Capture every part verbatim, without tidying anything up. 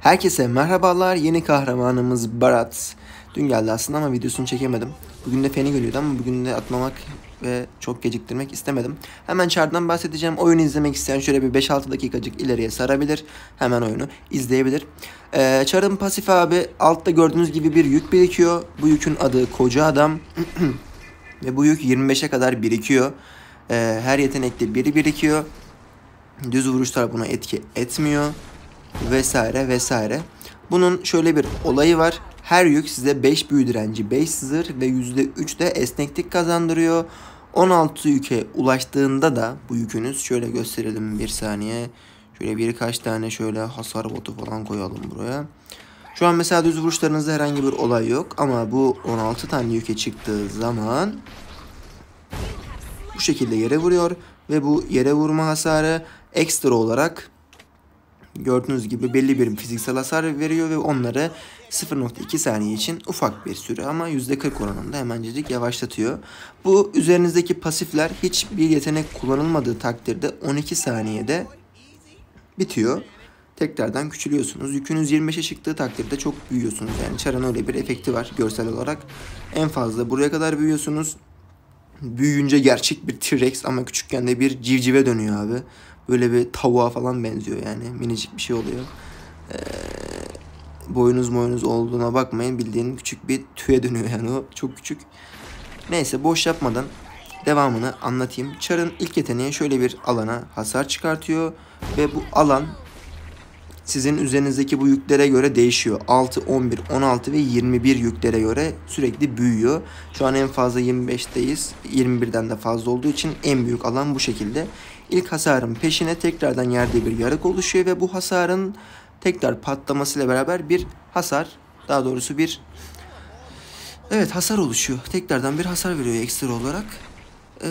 Herkese merhabalar. Yeni kahramanımız Barat. Dün geldi aslında ama videosunu çekemedim. Bugün de Feni geliyordu ama bugün de atmamak ve çok geciktirmek istemedim. Hemen Char'dan bahsedeceğim. Oyunu izlemek isteyen şöyle bir beş altı dakikacık ileriye sarabilir. Hemen oyunu izleyebilir. Ee, Char'ın pasifi abi altta gördüğünüz gibi bir yük birikiyor. Bu yükün adı Koca Adam. Ve bu yük yirmi beşe kadar birikiyor. Ee, her yetenekte biri birikiyor. Düz vuruşlar buna etki etmiyor. Vesaire vesaire. Bunun şöyle bir olayı var. Her yük size beş büyü direnci, beş zırh ve yüzde üç de esneklik kazandırıyor. on altı yüke ulaştığında da bu yükünüz şöyle gösterelim bir saniye. Şöyle birkaç tane şöyle hasar botu falan koyalım buraya. Şu an mesela düz vuruşlarınızda herhangi bir olay yok ama bu on altı tane yüke çıktığı zaman bu şekilde yere vuruyor ve bu yere vurma hasarı ekstra olarak gördüğünüz gibi belli bir fiziksel hasar veriyor ve onları sıfır nokta iki saniye için ufak bir süre ama yüzde kırk oranında hemencecik yavaşlatıyor. Bu üzerinizdeki pasifler hiçbir yetenek kullanılmadığı takdirde on iki saniyede bitiyor. Tekrardan küçülüyorsunuz. Yükünüz yirmi beşe çıktığı takdirde çok büyüyorsunuz. Yani Char'ın öyle bir efekti var görsel olarak. En fazla buraya kadar büyüyorsunuz. Büyüyünce gerçek bir T-Rex ama küçükken de bir civcive dönüyor abi. Böyle bir tavuğa falan benziyor yani. Minicik bir şey oluyor. Ee, boyunuz boyunuz olduğuna bakmayın. Bildiğin küçük bir tüye dönüyor yani o. Çok küçük. Neyse boş yapmadan devamını anlatayım. Char'ın ilk yeteneği şöyle bir alana hasar çıkartıyor. Ve bu alan sizin üzerinizdeki bu yüklere göre değişiyor. altı, on bir, on altı ve yirmi bir yüklere göre sürekli büyüyor. Şu an en fazla yirmi beşteyiz. yirmi birden de fazla olduğu için en büyük alan bu şekilde. İlk hasarın peşine tekrardan yerde bir yarık oluşuyor ve bu hasarın tekrar patlamasıyla beraber bir hasar, daha doğrusu bir evet hasar oluşuyor. Tekrardan bir hasar veriyor ekstra olarak. Ee,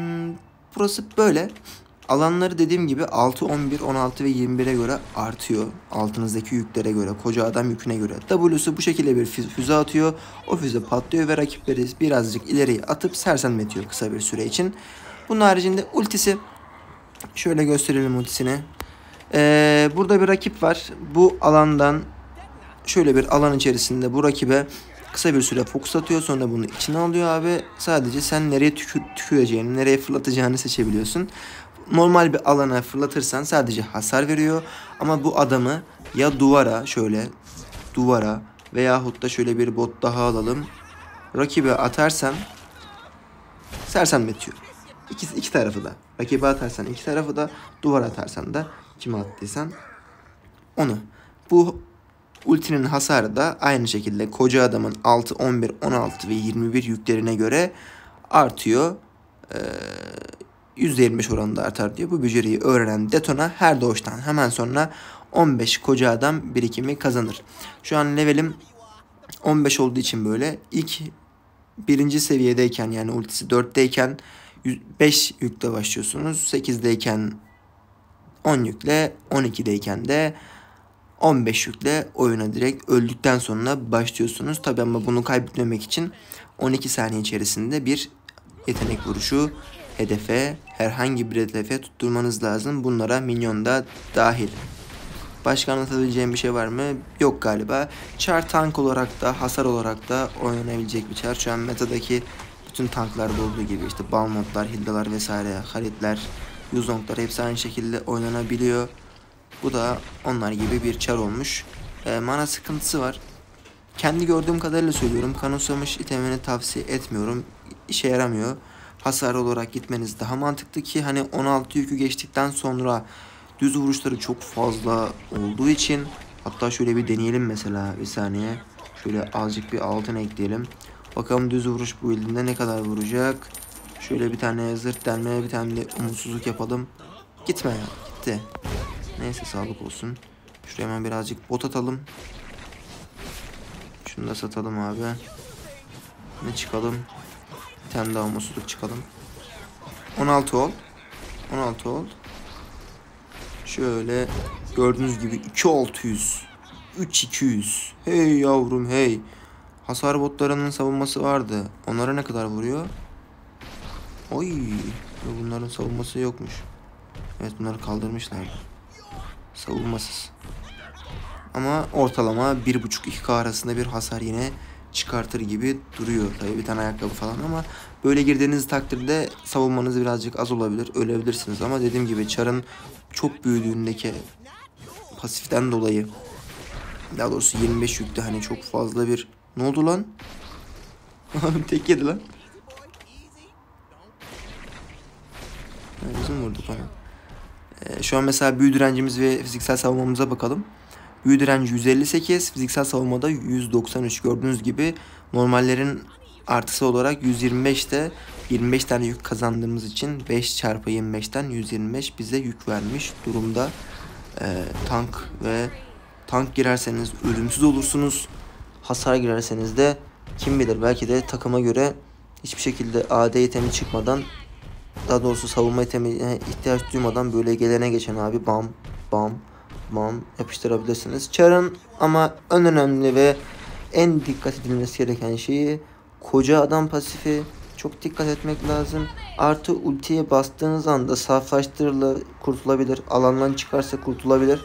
burası böyle. Alanları dediğim gibi altı, on bir, on altı ve yirmi bire göre artıyor. Altınızdaki yüklere göre, Koca Adam yüküne göre. W'su bu şekilde bir füze atıyor. O füze patlıyor ve rakipleri birazcık ileriye atıp sersemletiyor kısa bir süre için. Bunun haricinde ultisi. Şöyle gösterelim ultisini. Ee, burada bir rakip var. Bu alandan şöyle bir alan içerisinde bu rakibe kısa bir süre fokus atıyor. Sonra bunu içine alıyor abi. Sadece sen nereye tükür, tüküreceğini, nereye fırlatacağını seçebiliyorsun. Normal bir alana fırlatırsan sadece hasar veriyor. Ama bu adamı ya duvara şöyle duvara veyahut da şöyle bir bot daha alalım. Rakibe atarsan sersemletiyor. İki, iki tarafı da. Rakibe atarsan iki tarafı da. Duvara atarsan da kime attıysan onu. Bu ultinin hasarı da aynı şekilde Koca Adamın altı, on bir, on altı ve yirmi bir yüklerine göre artıyor. Ee, yüzde yirmi beş oranında artar diyor. Bu beceriyi öğrenen Detona her doğuştan hemen sonra on beş Koca Adam birikimi kazanır. Şu an levelim on beş olduğu için böyle ilk birinci seviyedeyken yani ultisi dörtteyken beş yükle başlıyorsunuz. sekizdeyken on yükle, on ikideyken de on beş yükle oyuna direkt öldükten sonra başlıyorsunuz. Tabi ama bunu kaybetmemek için on iki saniye içerisinde bir yetenek vuruşu hedefe, herhangi bir hedefe tutturmanız lazım. Bunlara minyon da dahil. Başka anlatabileceğim bir şey var mı? Yok galiba. Char tank olarak da hasar olarak da oynanabilecek bir char. Şu an metadaki bütün tanklarda olduğu gibi işte Balmondlar, Hildalar vesaire, Halitler, Yuzonglar hepsi aynı şekilde oynanabiliyor. Bu da onlar gibi bir char olmuş. E, mana sıkıntısı var. Kendi gördüğüm kadarıyla söylüyorum. Kanosamış itemini tavsiye etmiyorum. İşe yaramıyor. Hasar olarak gitmeniz daha mantıklı ki hani on altı yükü geçtikten sonra düz vuruşları çok fazla olduğu için hatta şöyle bir deneyelim mesela bir saniye. Şöyle azıcık bir altın ekleyelim. Bakalım düz vuruş bu build'inde ne kadar vuracak. Şöyle bir tane zırt delme, bir tane de umutsuzluk yapalım. Gitme ya, gitti. Neyse sağlık olsun. Şuraya hemen birazcık bot atalım. Şunu da satalım abi. Ne çıkalım? Bir tane daha umutsuzluk çıkalım. on altı ol. on altı ol. Şöyle gördüğünüz gibi iki bin altı yüz. üç bin iki yüz. Hey yavrum hey. Hasar botlarının savunması vardı. Onlara ne kadar vuruyor? Oy. Bunların savunması yokmuş. Evet bunları kaldırmışlar. Savunmasız. Ama ortalama bir buçuk iki K arasında bir hasar yine çıkartır gibi duruyor. Tabii bir tane ayakkabı falan ama böyle girdiğiniz takdirde savunmanız birazcık az olabilir. Ölebilirsiniz ama dediğim gibi Char'ın çok büyüdüğündeki pasiften dolayı, daha doğrusu yirmi beş yüklü, hani çok fazla bir... Ne oldu lan? Tek yedi lan. Yani bizim vurduk ona. Ee, şu an mesela büyü direncimiz ve fiziksel savunmamıza bakalım. Büyü direnci yüz elli sekiz, fiziksel savunmada yüz doksan üç. Gördüğünüz gibi normallerin artısı olarak yüz yirmi beşte yirmi beş tane yük kazandığımız için beş çarpı yirmi beşten yüz yirmi beş bize yük vermiş durumda. Ee, tank ve tank girerseniz ölümsüz olursunuz. Hasar girerseniz de kim bilir, belki de takıma göre hiçbir şekilde A D itemi çıkmadan, daha doğrusu savunma itemine ihtiyaç duymadan böyle gelene geçen abi bam bam bam yapıştırabilirsiniz. Char'ın ama en önemli ve en dikkat edilmesi gereken şeyi koca adam pasifi. Çok dikkat etmek lazım. Artı ultiye bastığınız anda saflaştırıla kurtulabilir. Alandan çıkarsa kurtulabilir.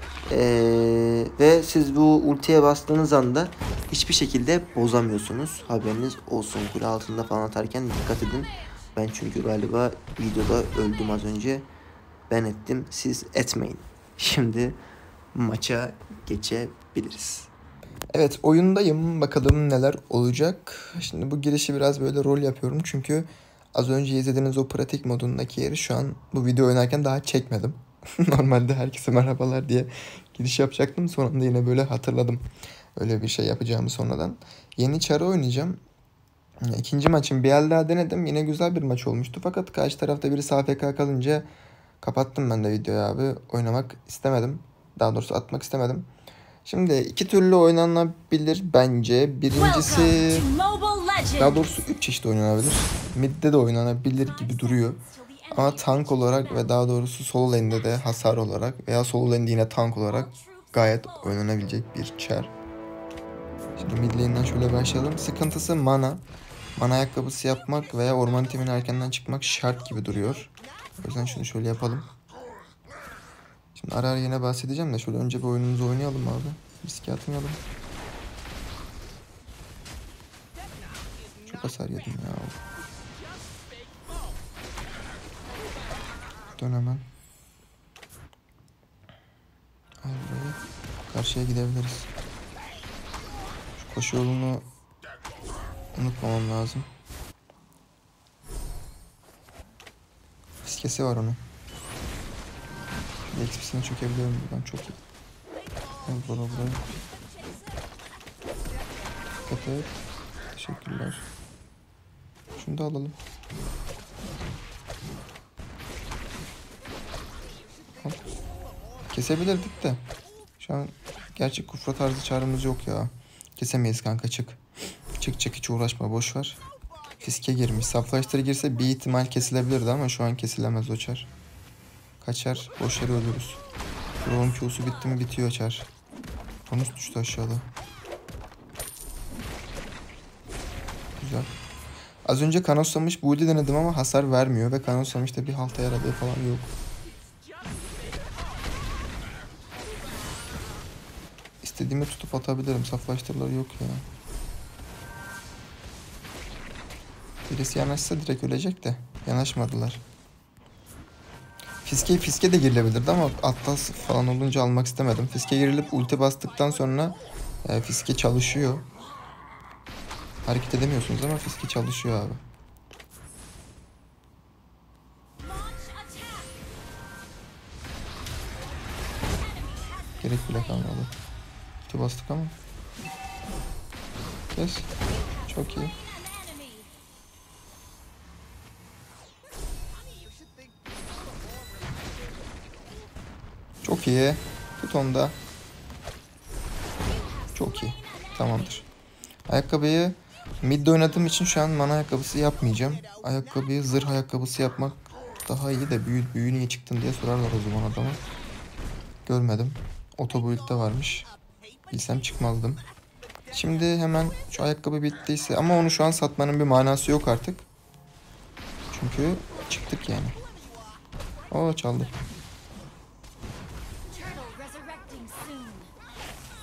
Ee, ve siz bu ultiye bastığınız anda hiçbir şekilde bozamıyorsunuz. Haberiniz olsun. Kule altında falan atarken dikkat edin. Ben çünkü galiba videoda öldüm az önce. Ben ettim, siz etmeyin. Şimdi maça geçebiliriz. Evet, oyundayım. Bakalım neler olacak. Şimdi bu girişi biraz böyle rol yapıyorum. Çünkü az önce izlediğiniz o pratik modundaki yeri şu an bu video oynarken daha çekmedim. Normalde herkese merhabalar diye giriş yapacaktım. Sonunda yine böyle hatırladım. Öyle bir şey yapacağımı sonradan. Yeni Char'ı oynayacağım. İkinci maçım bir el daha denedim. Yine güzel bir maç olmuştu. Fakat karşı tarafta birisi A F K kalınca kapattım ben de videoyu abi. Oynamak istemedim. Daha doğrusu atmak istemedim. Şimdi iki türlü oynanabilir bence. Birincisi, daha doğrusu üç çeşit oynanabilir. Mid'de de oynanabilir gibi duruyor. Ama tank olarak ve daha doğrusu solo lane'de de hasar olarak veya solo lane'de yine tank olarak gayet oynanabilecek bir Char. Şimdi mid lane'den şöyle başlayalım. Sıkıntısı mana. Mana ayakkabısı yapmak veya orman itemine erkenden çıkmak şart gibi duruyor. O yüzden şunu şöyle yapalım. Şimdi ara ara yine bahsedeceğim de şöyle önce bir oyunumuzu oynayalım abi. Riske atmayalım. Çok hasar yedim ya. Dön hemen. Al burayı. Karşıya gidebiliriz. Şu koşu yolunu unutmamam lazım. Fiskesi var onun. X P'sini çökebiliyorum buradan, çok iyi. Al bana burayı. Dikkat et. Teşekkürler. Şunu da alalım. Al. Kesebilirdik de. Şu an gerçi kufra tarzı çarımız yok ya. Kesemeyiz kanka, çık. Çık çık, hiç uğraşma, boş ver. Fiske girmiş. Saflaştırı girse bir ihtimal kesilebilirdi ama şu an kesilemez o çar. Kaçar, boş yere ölürüz. Roam Q'su bitti mi bitiyor çar. Bonus düştü aşağıda. Güzel. Az önce kanoslamış build'i denedim ama hasar vermiyor ve kanoslamışta bir halta yaradığı falan yok. İstediğimi tutup atabilirim. Saflaştırıları yok ya. Birisi yanaşsa direkt ölecek de yanaşmadılar. Fiske fiske de girilebilirdi ama atlas falan olunca almak istemedim. Fiske girilip ulti bastıktan sonra e, fiske çalışıyor. Hareket edemiyorsunuz ama fiske çalışıyor abi. Gerek bile kalmadı. Ulti bastık ama. Kes. Çok iyi. Çok iyi. Tut onu da. Çok iyi. Tamamdır. Ayakkabıyı mid oynadığım için şu an mana ayakkabısı yapmayacağım. Ayakkabıyı zırh ayakkabısı yapmak daha iyi de büyü, büyü niye çıktın diye sorarlar o zaman adama. Görmedim. Otobuild'de varmış. Bilsem çıkmazdım. Şimdi hemen şu ayakkabı bittiyse, ama onu şu an satmanın bir manası yok artık. Çünkü çıktık yani. Oo, çaldı.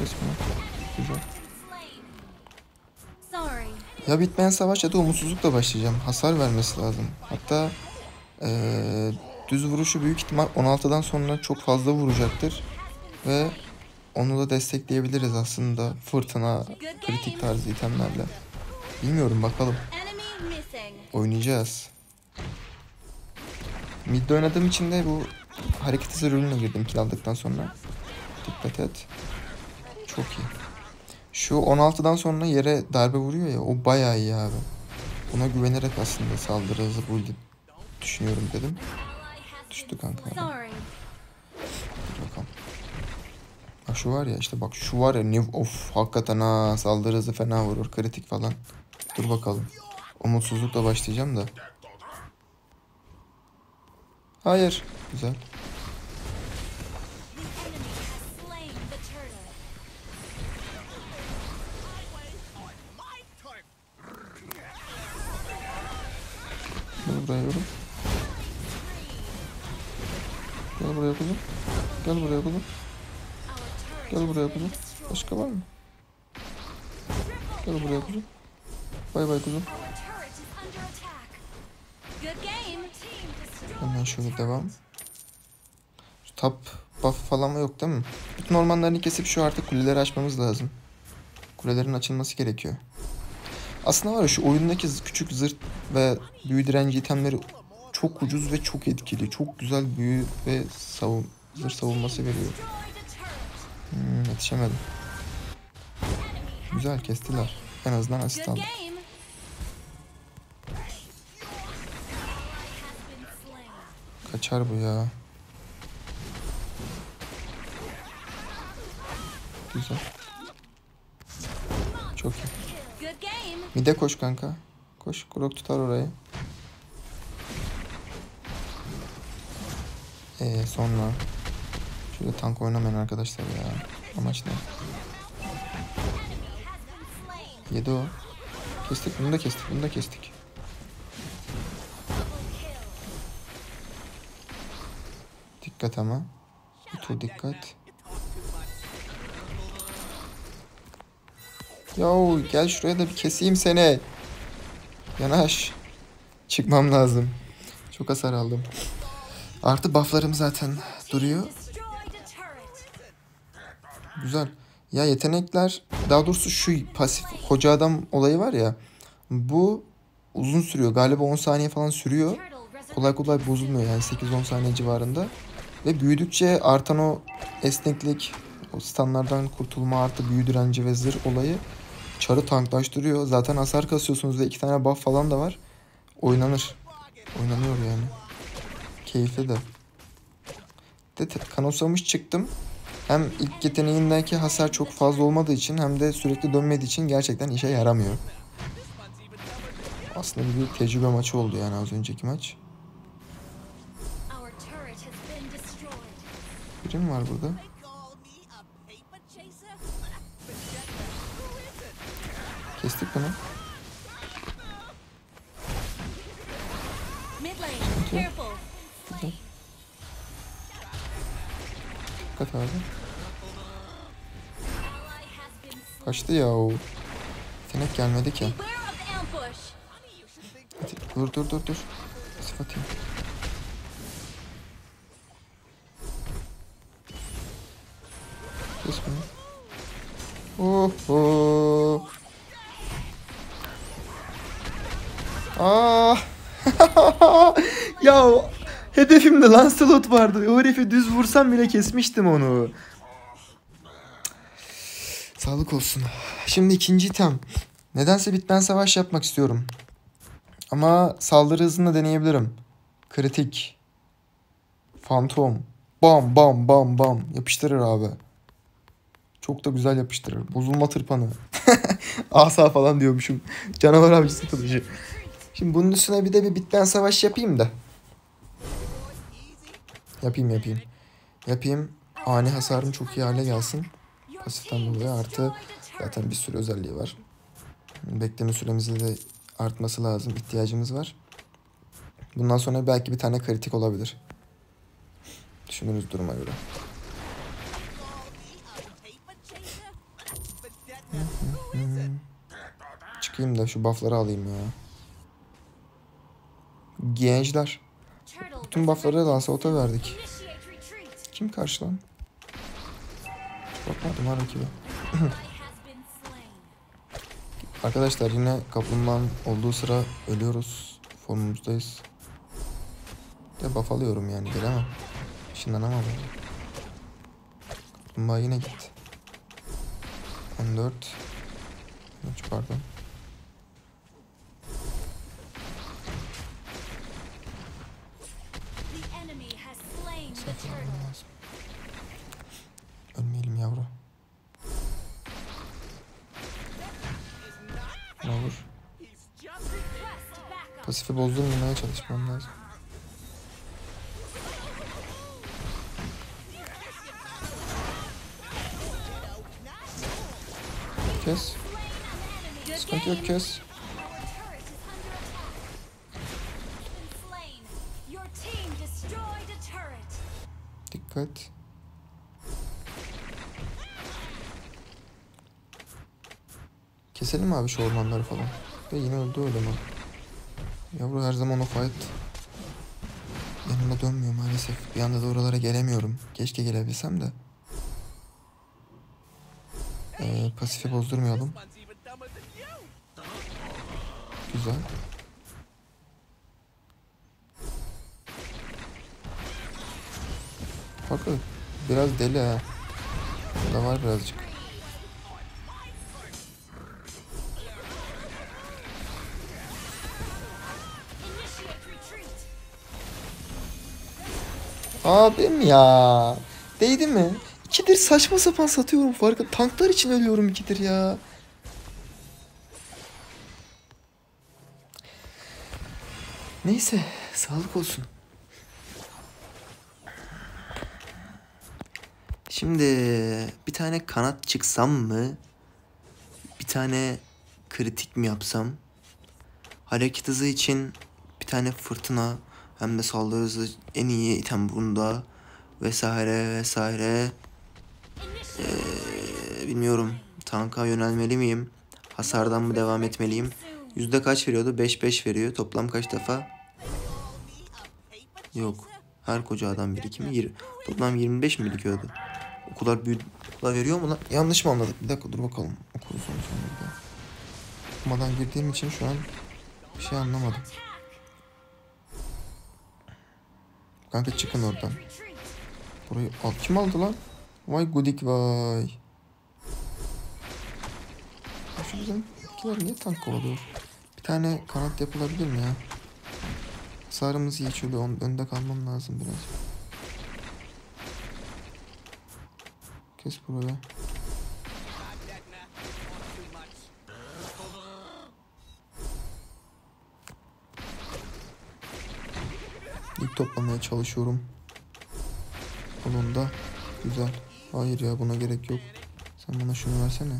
Kes bunu. Güzel. Ya bitmeyen savaş ya da umutsuzlukla başlayacağım. Hasar vermesi lazım. Hatta ee, düz vuruşu büyük ihtimal on altıdan sonra çok fazla vuracaktır. Ve onu da destekleyebiliriz aslında. Fırtına, kritik tarzı itemlerle. Bilmiyorum, bakalım. Oynayacağız. Mid'de oynadığım için de bu hareket hızı rolüne girdim kill aldıktan sonra. Dikkat et. Çok iyi. Şu on altıdan sonra yere darbe vuruyor ya, o bayağı iyi abi. Buna güvenerek aslında saldırı hızı build düşünüyorum dedim. Düştü kanka. Dur bakalım. Bak şu var ya, işte bak şu var ya, ne of hakikaten ha, saldırı hızı fena vurur, kritik falan. Dur bakalım. Umutsuzlukla başlayacağım da. Hayır. Güzel. Gel buraya oğlum. Gel buraya kuzum. Gel buraya kuzum. Gel buraya kuzum. Başka var mı? Gel buraya kuzum. Bay bay kuzum. Hemen şöyle devam. Şu top buff falan mı yok değil mi? Bütün ormanlarını kesip şu artık kuleleri açmamız lazım. Kulelerin açılması gerekiyor. Aslında var ya, şu oyundaki küçük zırt ve büyü direnci itemleri çok ucuz ve çok etkili. Çok güzel büyü ve savun zırh savunması veriyor. Hmm, yetişemedim. Güzel kestiler. En azından asist aldık. Kaçar bu ya. Güzel. Çok iyi. Mide koş kanka. Koş. Grok tutar orayı. Ee sonra. Şöyle tank oynamayın arkadaşlar ya. Amaç ne? Yedi o. Kestik. Bunu da kestik. Bunu da kestik. Dikkat ama. Bir tur dikkat. Yahu gel şuraya da bir keseyim seni. Yanaş. Çıkmam lazım. Çok hasar aldım. Artı bufflarım zaten duruyor. Güzel. Ya yetenekler, daha doğrusu şu pasif koca adam olayı var ya. Bu uzun sürüyor. Galiba on saniye falan sürüyor. Kolay kolay bozulmuyor yani, sekiz on saniye civarında. Ve büyüdükçe artan o esneklik, o stunlardan kurtulma artı büyü direnci ve zırh olayı çarı tanklaştırıyor. Zaten hasar kasıyorsunuz ve iki tane buff falan da var. Oynanır. Oynanıyor yani. Keyifli de. De kanosamış çıktım. Hem ilk yeteneğindeki hasar çok fazla olmadığı için hem de sürekli dönmediği için gerçekten işe yaramıyor. Aslında bir tecrübe maçı oldu yani az önceki maç. Biri mi var burada? Kestik bunu. Dikkat abi. Kaçtı ya o. Yetenek gelmedi ki. Hadi, dur dur dur dur. Pasif atayım. Kes bunu. Oh oh. Aa. Ya hedefimde Lancelot vardı. O herifi düz vursam bile kesmiştim onu. Sağlık olsun. Şimdi ikinci item. Nedense bitmen savaş yapmak istiyorum. Ama saldırı hızını deneyebilirim. Kritik. Fantom. Bam bam bam bam. Yapıştırır abi. Çok da güzel yapıştırır. Bozulma tırpanı. Asa falan diyormuşum. Canavar avcısı kılıcı. Şimdi bunun üstüne bir de bir bitten savaş yapayım da. Yapayım yapayım. Yapayım. Ani hasarım çok iyi hale gelsin. Pasiften dolayı artı zaten bir sürü özelliği var. Bekleme süremizde de artması lazım. İhtiyacımız var. Bundan sonra belki bir tane kritik olabilir. Düşünürüz duruma göre. çıkayım da şu buff'ları alayım ya. Gençler. Bütün buff'ları Lancelot'a verdik. Kim karşı lan? Bakmadım ha rakibe. Arkadaşlar yine kaplumbağanın olduğu sıra ölüyoruz. Formumuzdayız. De buff alıyorum yani, gelemem. Işınlanamam. Kaplumbağa yine gitti. on dört. üç pardon. Ölmeyelim yavru. Ne olur. Pasifi bozdurmamaya çalışmam lazım. Kes. Sıkıntı yok, kes. Dikkat. Keselim abi şu ormanları falan. Ve yine öldü öyle mi? Yavru her zaman o fight yanıma dönmüyor maalesef. Bir anda da oralara gelemiyorum. Keşke gelebilsem de. Ee, pasifi bozdurmayalım. Güzel. Bakın biraz deli ha. Burada var birazcık. Abim ya. Değdi mi? İkidir saçma sapan satıyorum farkı. Tanklar için ölüyorum ikidir ya. Neyse, sağlık olsun. Şimdi bir tane kanat çıksam mı? Bir tane kritik mi yapsam? Hareket hızı için bir tane fırtına, hem de saldırı hızı en iyi item bunda vesaire vesaire. Ee, bilmiyorum, tanka yönelmeli miyim? Hasardan mı devam etmeliyim? Yüzde kaç veriyordu? beş beş veriyor. Toplam kaç defa? Yok. Her koca adam birikimi toplam yirmi beş mi birikiyordu? O kadar büyük veriyor mu lan? Yanlış mı anladık? Bir dakika dur bakalım. Okuruz onu sonra. Okumadan girdiğim için şu an bir şey anlamadım. Kanka çıkın oradan. Burayı al. Kim aldı lan? Vay gudik vay. Şu bizimkiler niye tank kovalıyor? Bir tane kanat yapılabilir mi ya? Hasarımız iyi, şöyle önde kalmam lazım biraz. Kes buraya. İlk toplamaya çalışıyorum. Kolunda. Güzel. Hayır ya, buna gerek yok. Sen bana şunu versene.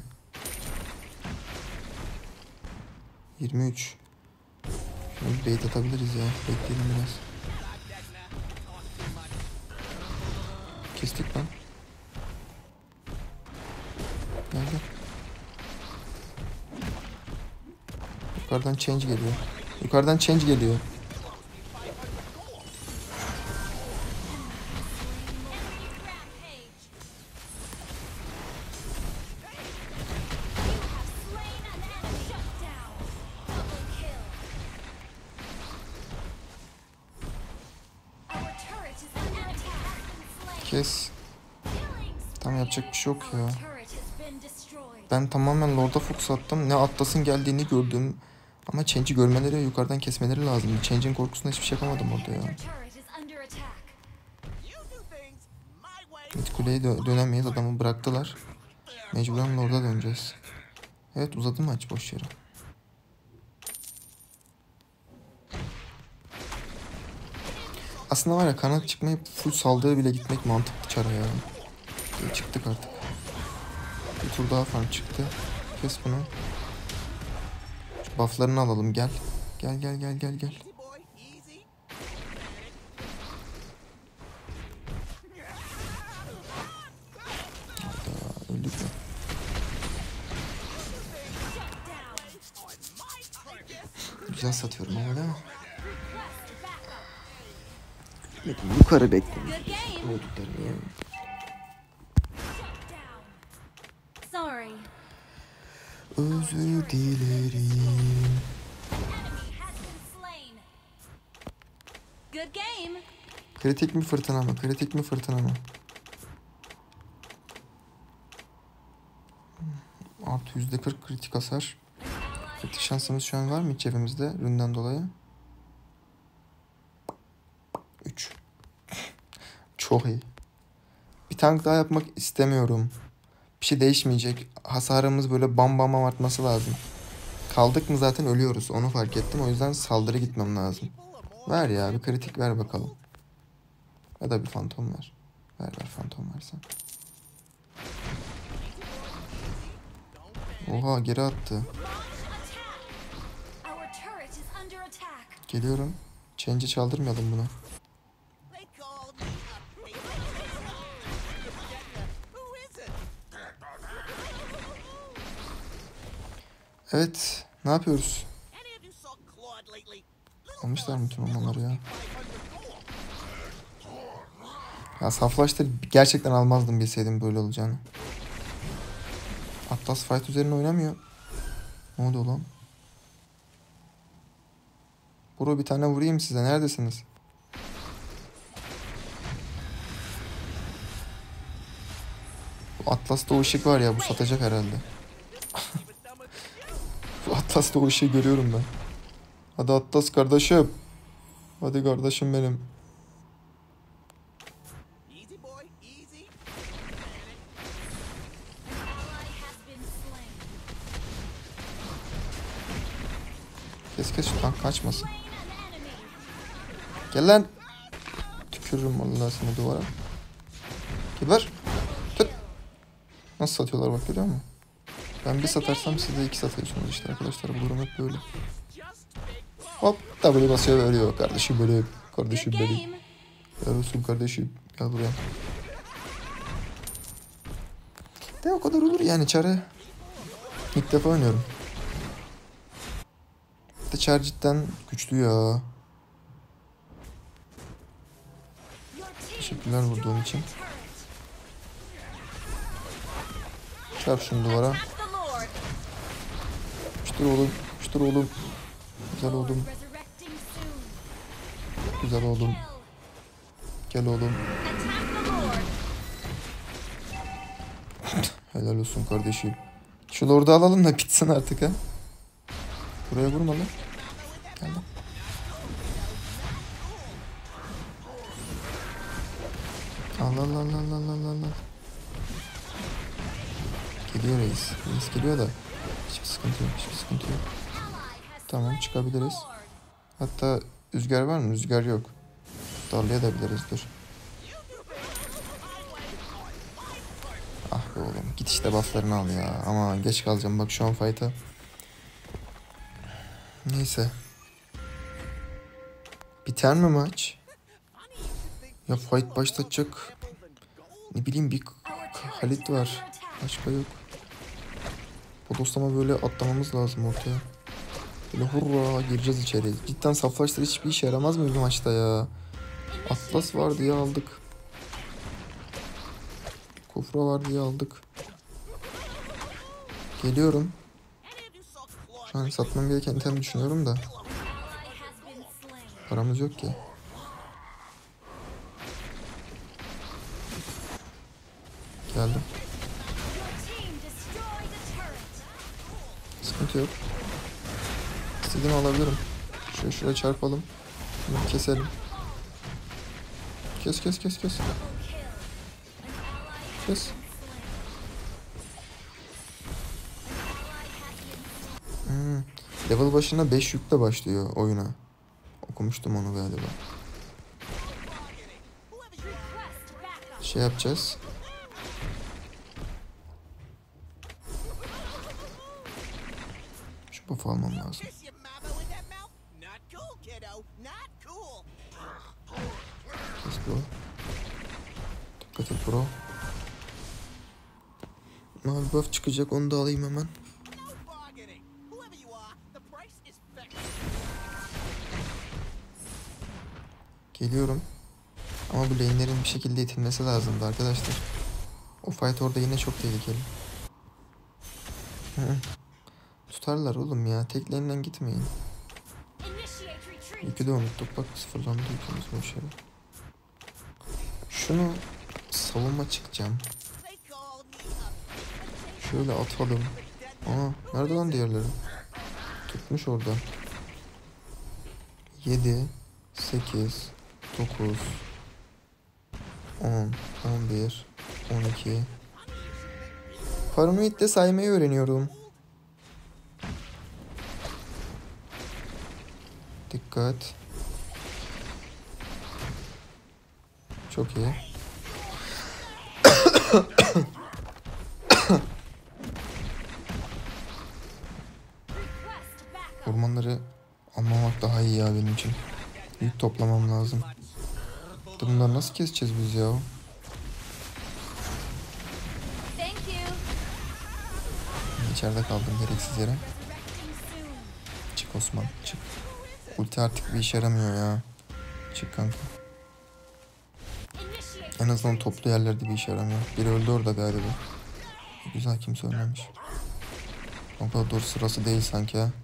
yirmi üç. Şunu bait atabiliriz ya. Bekleyelim biraz. Kestik lan. Gel gel. Yukarıdan change geliyor. Yukarıdan change geliyor. Kes. Tam yapacak bir şey yok ya. Ben tamamen Lord'a fokus attım. Ne Atlas'ın geldiğini gördüm. Ama Change'i görmeleri ve yukarıdan kesmeleri lazım. Change'in korkusunda hiçbir şey yapamadım orada ya. Mid kuleye dö dönemeyiz. Adamı bıraktılar. Mecburen Lord'a döneceğiz. Evet, uzadı maç boş yere. Aslında var ya, kanat çıkmayıp full saldırı bile gitmek mantıklı çara ya. İşte çıktık artık. Bir tur daha farm çıktı. Kes bunu. Şu bufflarını alalım, gel. Gel gel gel gel gel. Hayda, öldük ya. güzel satıyorum ama değil mi? Bekledim, yukarı bekledim. Vurduklarını yani. Özür dilerim. Kritik mi fırtına mı? Kritik mi fırtına mı? Artı yüzde kırk kritik hasar. Kritik şansımız şu an var mı hiç cebimizde ründen dolayı? üç. Çok iyi. Bir tank daha yapmak istemiyorum. Bir şey değişmeyecek. Hasarımız böyle bam bam bam artması lazım. Kaldık mı zaten ölüyoruz. Onu fark ettim. O yüzden saldırı gitmem lazım. Ver ya bir kritik ver bakalım. Ya da bir fantom ver. Ver ver fantom versen. Oha geri attı. Geliyorum. Change'i çaldırmayalım bunu. Evet. Ne yapıyoruz? Almışlar mı tüm onları ya? Ya saflaştır gerçekten almazdım bilseydim böyle olacağını. Atlas fight üzerine oynamıyor. Ne oldu lan? Bro bir tane vurayım size. Neredesiniz? Bu Atlas'ta o ışık var ya. Bu satacak herhalde. Bu Atlas'ta o ışığı görüyorum ben. Hadi Atlas kardeşim. Hadi kardeşim benim. Kes kes şu tank kaçmasın. Gel lan. Tükürürüm vallahi seni duvara. Geber. Tut. Nasıl satıyorlar bak görüyor musun? Ben bir satarsam siz de iki satıyorsunuz işte arkadaşlar. Bu durum hep böyle. Hop W basıyor ve ölüyor. Kardeşim benim. Kardeşim benim. Helal olsun kardeşim. Gel buraya. De o kadar olur yani çare. İlk defa oynuyorum. De çare cidden güçlü ya. Teşekkürler vurduğun için. Çarp şunu duvara. Uçtur oğlum. Uçtur oğlum. Güzel oğlum. Güzel oğlum. Gel oğlum. Helal olsun kardeşim. Şu lord'u alalım da bitsin artık ha. Buraya vurma lan. Gel lan. Al al al al al al al. Geliyor reis. Reis geliyor da. Hiçbir sıkıntı yok. Hiçbir sıkıntı yok. Tamam çıkabiliriz. Hatta rüzgar var mı? Rüzgar yok. Darlayabiliriz dur. Ah be oğlum. Git işte bufflarını al ya. Ama geç kalacağım bak şu an fight'a. Neyse. Biter mi maç? Ya fight başlatacak. Ne bileyim bir Halit var. Başka yok. Bodoslama böyle atlamamız lazım ortaya. Böyle hurra gireceğiz içeri. Cidden saflaştır hiçbir işe yaramaz mı bu maçta ya? Atlas var diye aldık. Kufra var diye aldık. Geliyorum. Şu an satmam gereken item düşünüyorum da. Paramız yok ki. Geldim. Sıkıntı yok. İstediğimi alabilirim. Şöyle şuraya çarpalım. Bunu keselim. Kes kes kes kes. Kes. Hmm. Level başına beş yükle başlıyor oyuna. Okumuştum onu galiba. Şey yapacağız. Şu buff'u almam lazım. Kes bro. Dikkat et bro. Mavi buff çıkacak onu da alayım hemen. Geliyorum. Ama bu lane'lerin bir şekilde itilmesi lazımdı arkadaşlar. O fight orada yine çok tehlikeli. Hı. Tutarlar oğlum ya. Tek lane'den gitmeyin. İki de unuttuk. Bak sıfırlandı yükümüz bu şey. Şunu savunma çıkacağım. Şöyle atalım. Aa, nerede lan diğerleri? Tutmuş orada. yedi, sekiz, dokuz, on, on bir, on iki. Paranoid'de saymayı öğreniyorum. Dikkat. Çok iyi. Ormanları almamak daha iyi ya benim için. Yük toplamam lazım. Bunları nasıl keseceğiz biz ya? İçeride kaldım gereksiz yere. Çık Osman, çık. Ulti artık bir işe yaramıyor ya. Çık kanka. En azından toplu yerlerde bir işe yaramıyor. Biri öldü orada galiba. Güzel, kimse ölmemiş. O kadar doğru sırası değil sanki ha.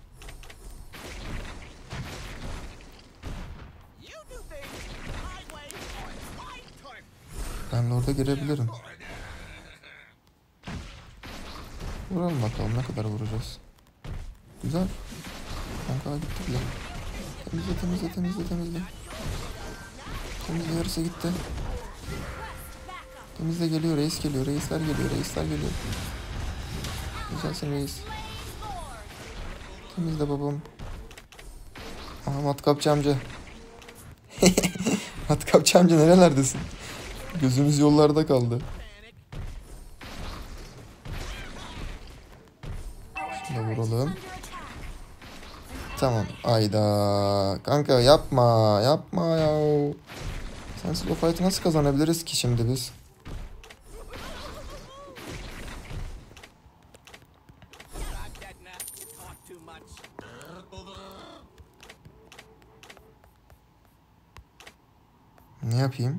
Ben de orada girebilirim. Vuralım bakalım, ne kadar vuracağız. Güzel. Kanka gitti bile. Temizle temizle temizle temizle. Temizle, yarısı gitti. Temizle, geliyor reis, geliyor reisler geliyor reisler geliyor. Güzelsin reis. Temizle babam. Aha, matkapçı amca. Matkapçı amca nerelerdesin? Gözümüz yollarda kaldı. Şunu vuralım. Tamam. Ayda. Kanka yapma. Yapma ya. Sensiz o fight'ı nasıl kazanabiliriz ki şimdi biz? Ne yapayım?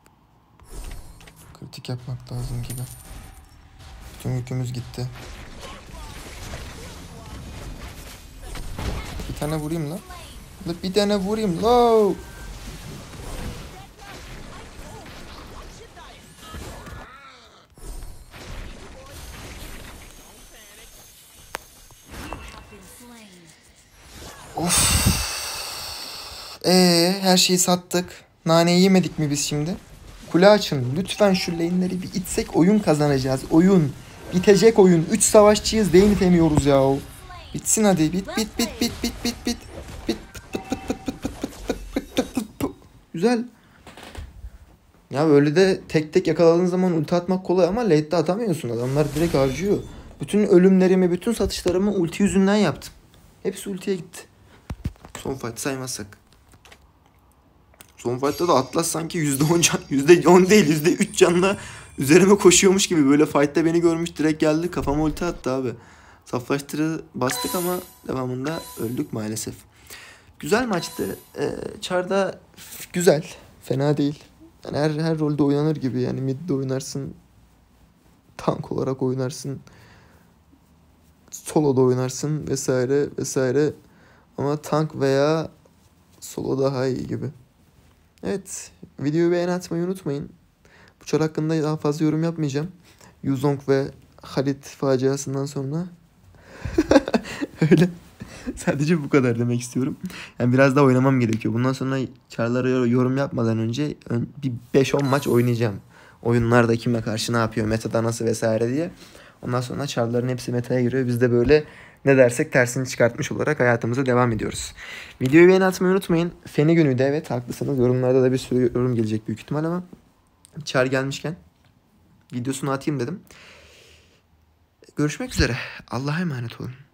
Kritik yapmak lazım gibi. Bütün yükümüz gitti. Bir tane vurayım lan. Bir tane vurayım lan. Of. Ee, her şeyi sattık. Naneyi yemedik mi biz şimdi? Kule açın. Lütfen şu lane'leri bir itsek oyun kazanacağız. Oyun. Bitecek oyun. Üç savaşçıyız. Lane itemiyoruz ya. Bitsin hadi. Bit bit bit bit bit bit bit. Bit pıt pıt pıt pıt pıt pıt pıt pıt pıt pıt. Güzel. Ya böyle de tek tek yakaladığın zaman ulti atmak kolay ama late'de atamıyorsun. Adamlar direkt harcıyor. Bütün ölümlerimi, bütün satışlarımı ulti yüzünden yaptım. Hepsi ultiye gitti. Son fight saymazsak. Son fight'ta da Atlas sanki yüzde on can, yüzde on değil yüzde üç canla üzerime koşuyormuş gibi böyle fight'ta beni görmüş direkt geldi kafama ulti attı abi. Saflaştırı bastık ama devamında öldük maalesef. Güzel maçtı. Ee, Char'da güzel. Fena değil. Yani her her rolde oynanır gibi yani midde oynarsın. Tank olarak oynarsın. Solo'da oynarsın vesaire vesaire. Ama tank veya solo daha iyi gibi. Evet, videoyu beğen atmayı unutmayın. Bu çar hakkında daha fazla yorum yapmayacağım. Yuzong ve Halit faciasından sonra. Öyle. Sadece bu kadar demek istiyorum. Yani biraz daha oynamam gerekiyor. Bundan sonra çarlara yorum yapmadan önce bir beş on maç oynayacağım. Oyunlarda kime karşı ne yapıyor, metada nasıl vesaire diye. Ondan sonra çarların hepsi metaya giriyor. Biz de böyle ne dersek tersini çıkartmış olarak hayatımıza devam ediyoruz. Videoyu beğeni atmayı unutmayın. Feni günü de evet haklısınız. Yorumlarda da bir sürü yorum gelecek büyük ihtimal ama çar gelmişken videosunu atayım dedim. Görüşmek üzere. Allah'a emanet olun.